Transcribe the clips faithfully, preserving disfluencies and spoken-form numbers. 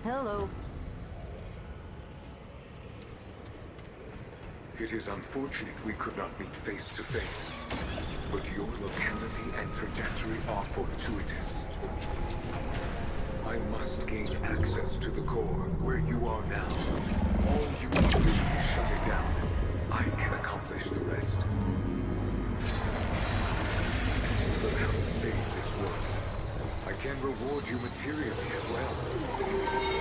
Hello. It is unfortunate we could not meet face to face, but your locality and trajectory are fortuitous. I must gain access to the core, where you are now. All you need to do is shut it down. I can accomplish the rest. But help save this world. I can reward you materially as well.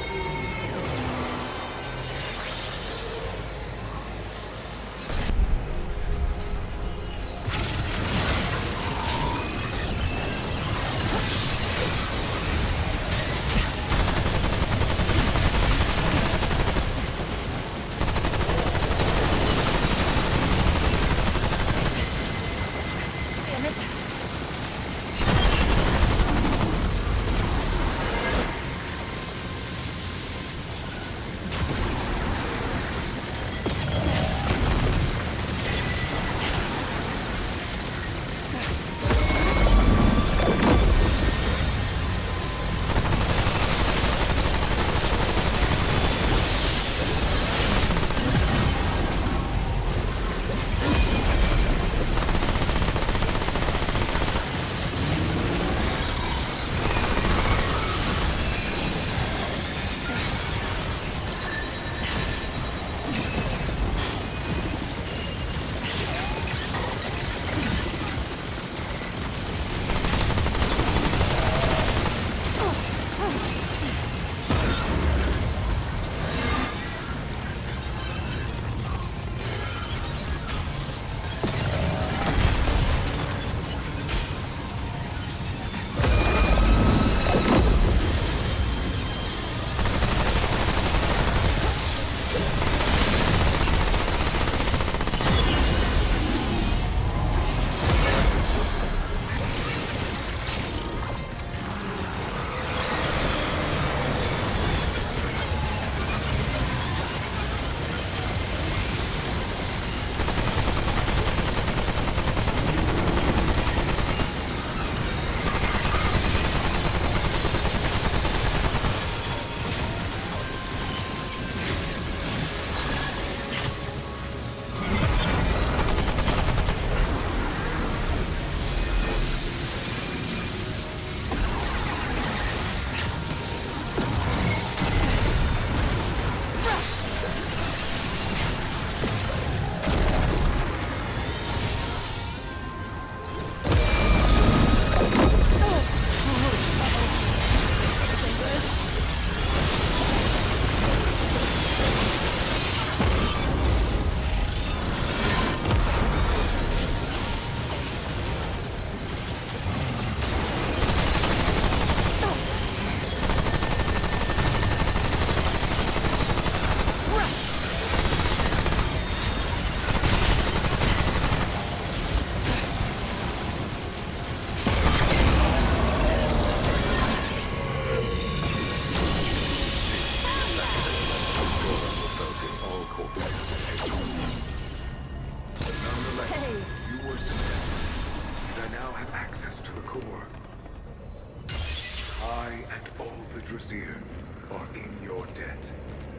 I and all the Drasir are in your debt.